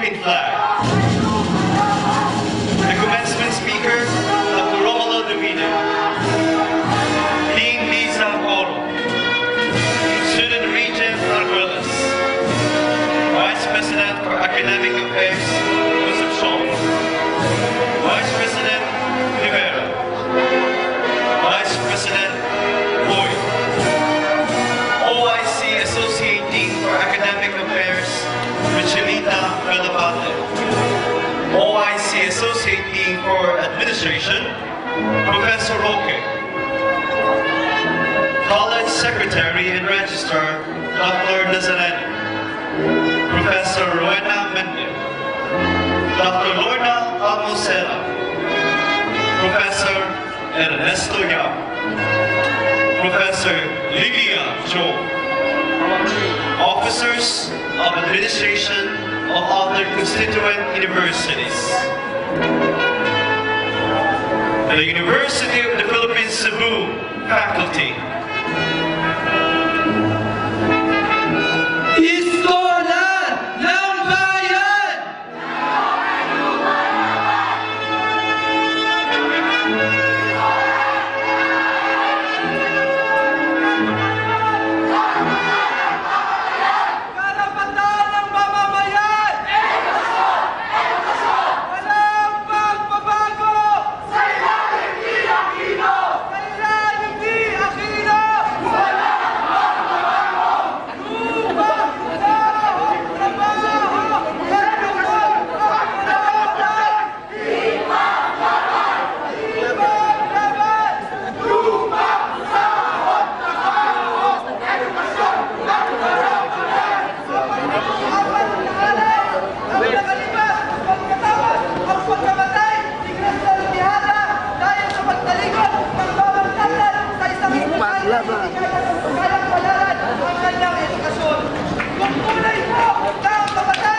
Philippine flag. The commencement speaker, Dr. Romulo Davide. Dean Lisa Oro. Student Regent Arguelles. Vice President for Academic Affairs, Concepcion. Vice President Rivera. Vice President Boyd. OIC Associate Dean for Academic Affairs, Michelita Galapate. OIC Associate Dean for Administration, Professor Roque. College Secretary and Registrar, Dr. Nazareno. Professor Rowena Mende. Dr. Lorna Almocera. Professor Ernesto Yap. Professor Lilia Jo. Officers of Administration of other constituent universities. The University of the Philippines, Cebu faculty. Kung tunay po ang kabataan